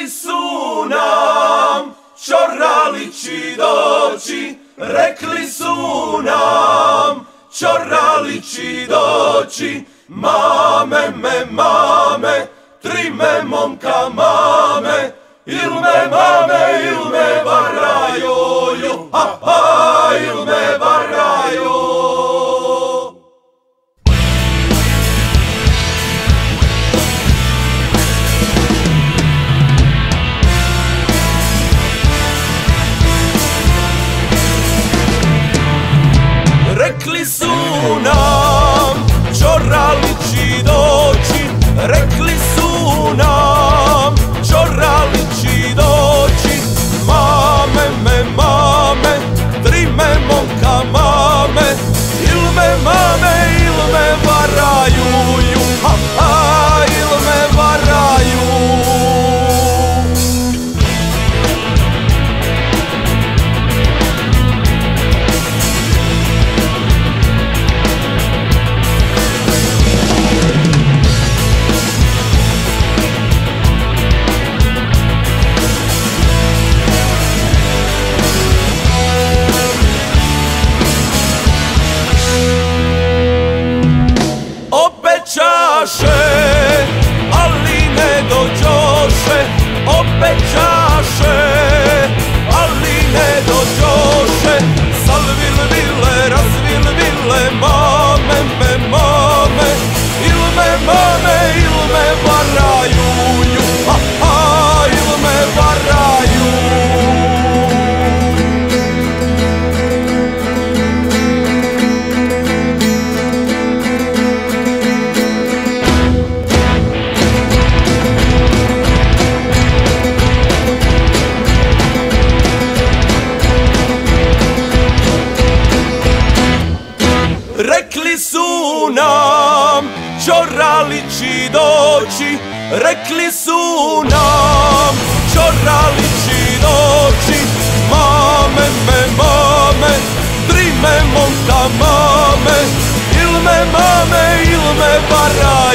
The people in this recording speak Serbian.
Rekli su nam Ćoralići doći, rekli su nam Ćoralići doći. Mame me mame, tri me momka mame, il me mame, il me varaju, ha ha, il me varaju. Rekli su nam Ćoralići doći, rekli su nam Ćoralići doći. Mame me mame, tri me momka mame, il me mame, il me varaju, ha ha, il me varaju. Obećaše, ali ne dođoše, obećaše, ali ne dođoše. Salvil vile, razvil vile, mame me mame, il me mame, il me varaju, ha ha, il me varaju. Rekli su nam Ćoralići doći, rekli su nam Ćoralići doći. Mame me mame, tri me momka mame, il me mame, il me varaju.